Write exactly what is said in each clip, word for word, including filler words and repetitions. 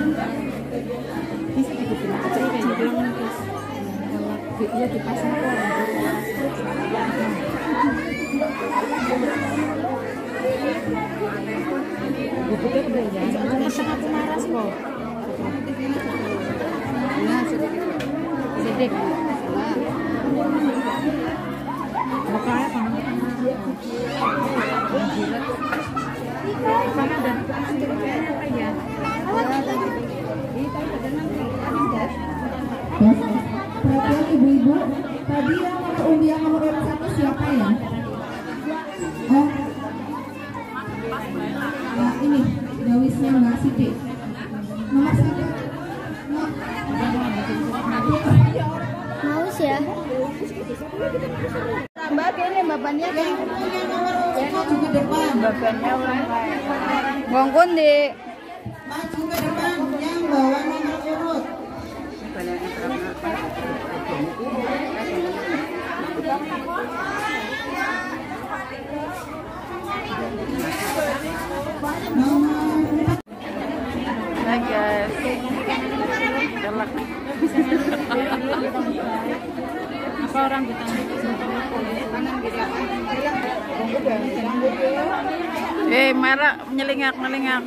Bisa dibikin kecil kayak dia di pasar bukunya udah ya pesen aku maras kok nah sedikit sedikit makanya kan sana dan ya perhatian ibu-ibu, tadi yang nomor undian nomor urut satu siapa ya? Oh, nah, ini gawisnya Mbak Siti. Nomor satu. Haus ya? Tambah kayaknya babannya kan? Yang nomor urut satu ke depan. babannya orang lain Bongkon deh. Maju ke depan yang bawa nomor urut. Hai guys, galak. Apa orang kita eh merah menyelingak menyelingak.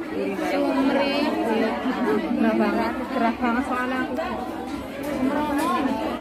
Gerah banget, gerah banget soalnya aku.